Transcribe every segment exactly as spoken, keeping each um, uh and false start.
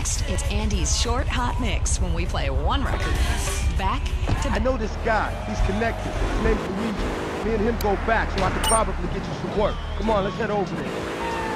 next, it's Andy's short, hot mix when we play one record back to back. I know this guy. He's connected. His name's Luigi. Me and him go back, so I could probably get you some work. Come on, let's head over there.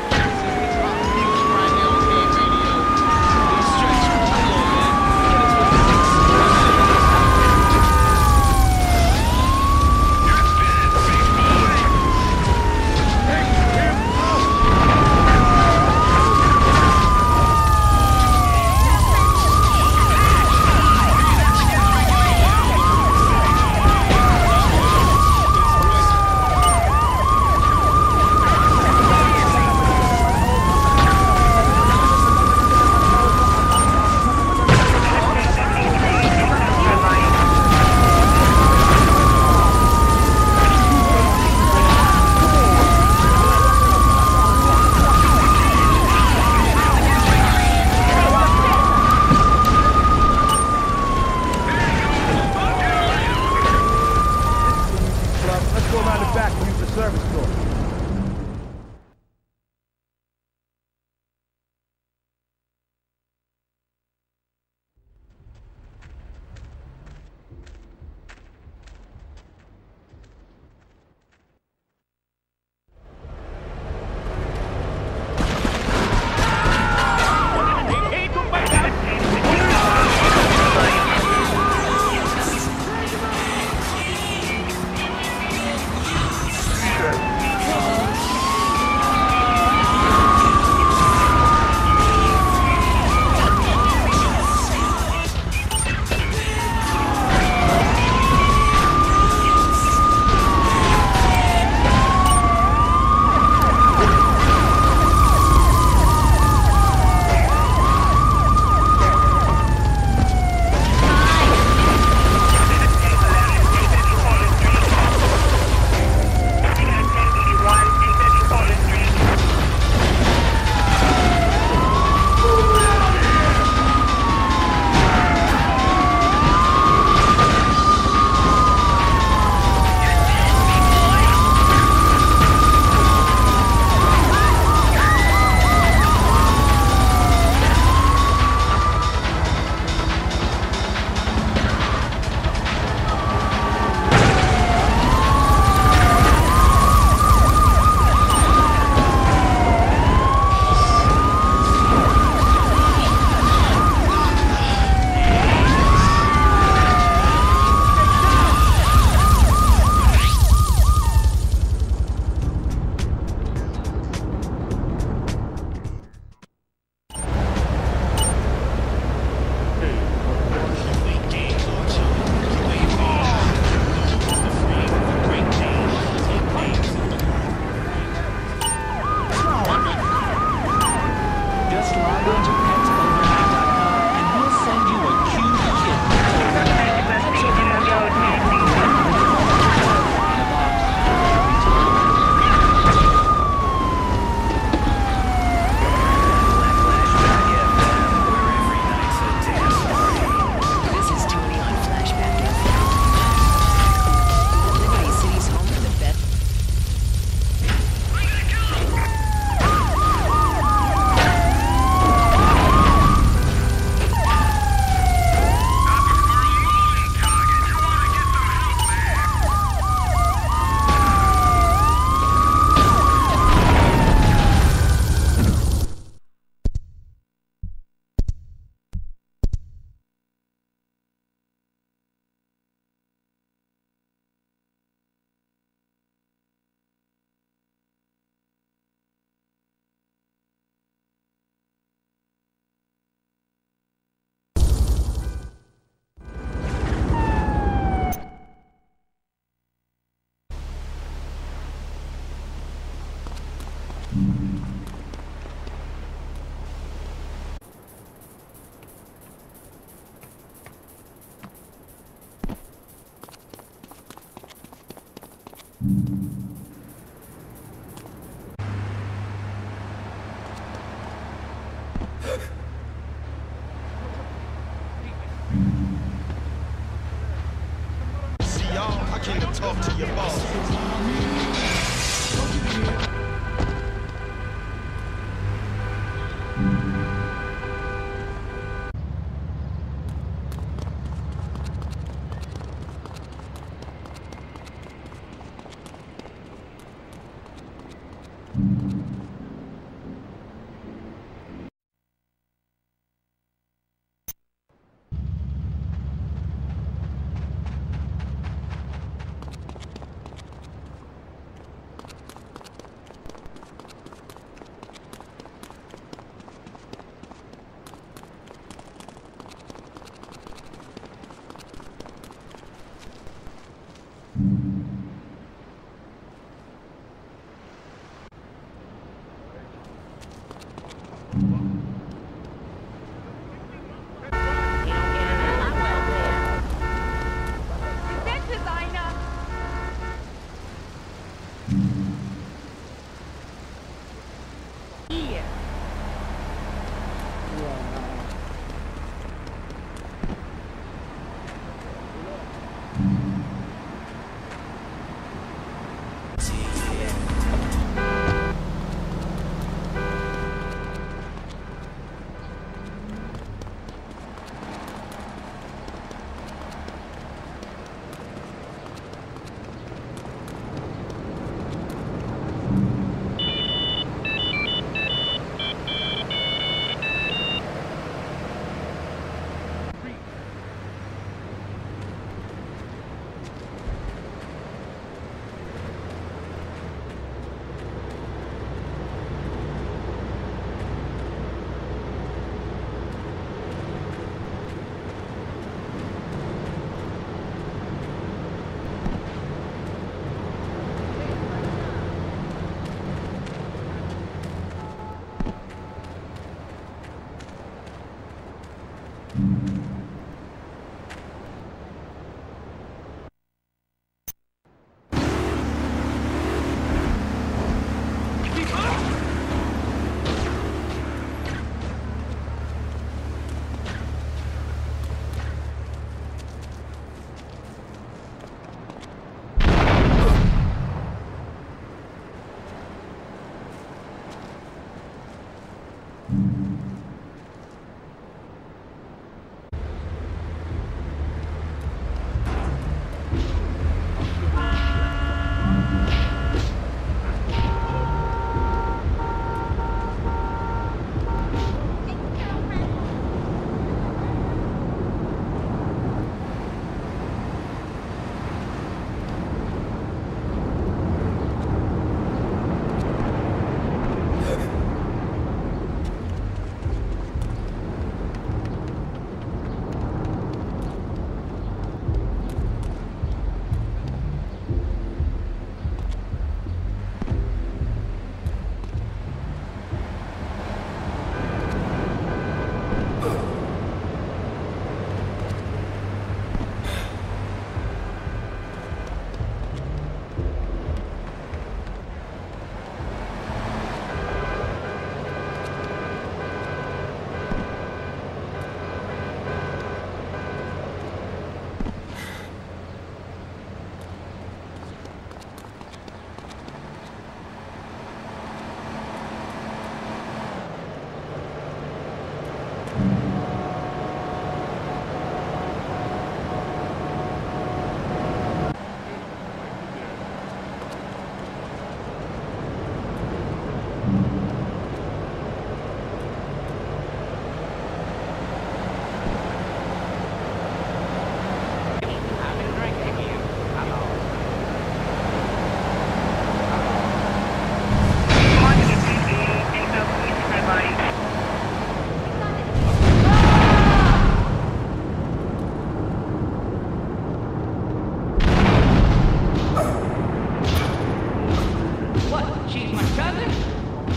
Talk to your boss.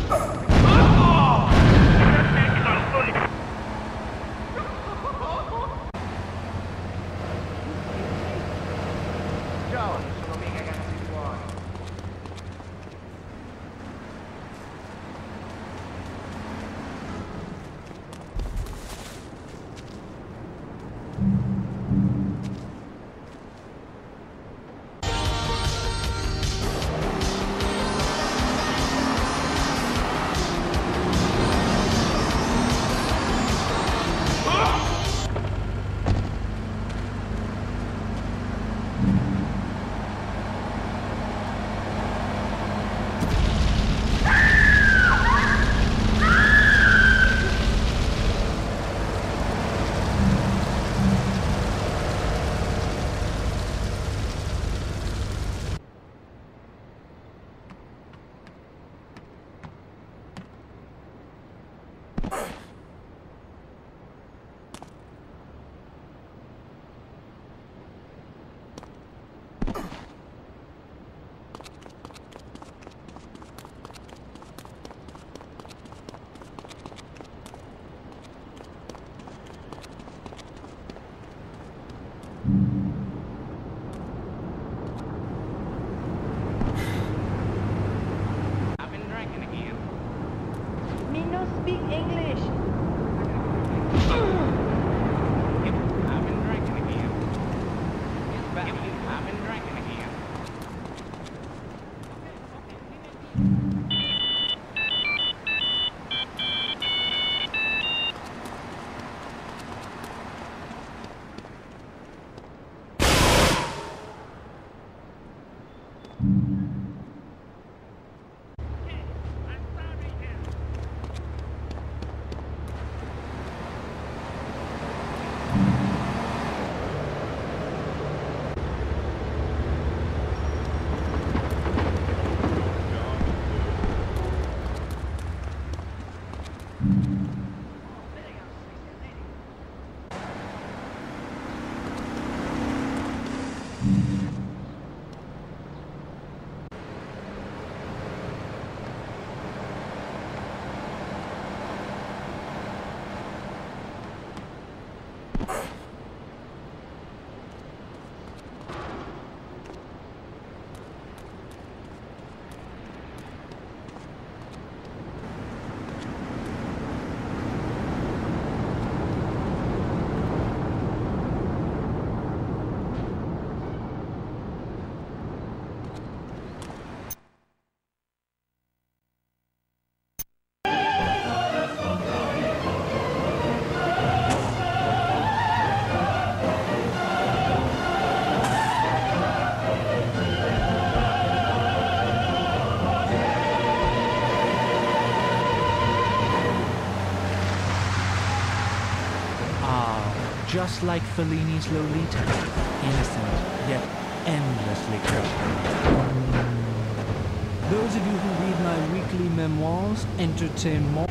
Just like Fellini's Lolita, innocent yet endlessly cursed. Those of you who read my weekly memoirs entertain more.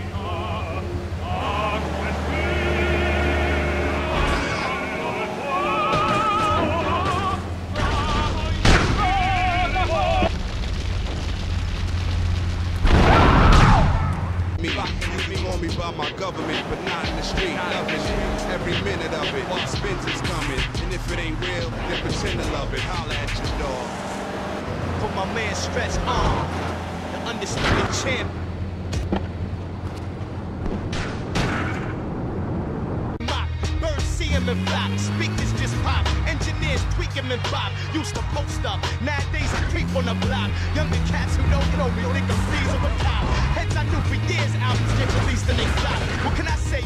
By my government, but not in the street. Loving it, every minute of it. What spins is coming, and if it ain't real, then pretend to love it. Holla at your dog. For my man Stretch Arm, the undisputed champ. Mock, birds see him and flop. Speakers just pop. Engineers tweak him and pop. Used to post up. Nowadays I creep on the block. Younger cats who don't know me, or they confused with a cop. Heads I knew for years, albums get released and they flop. What can I say?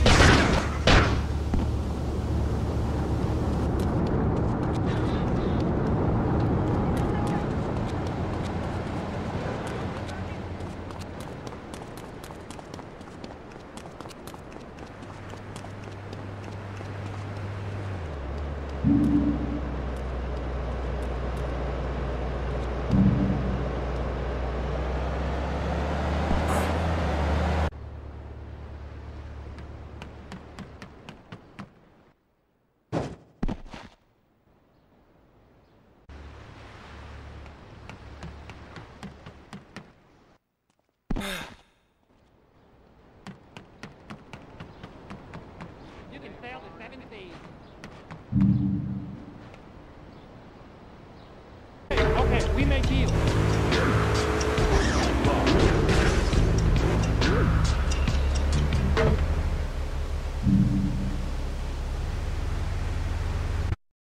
may yield.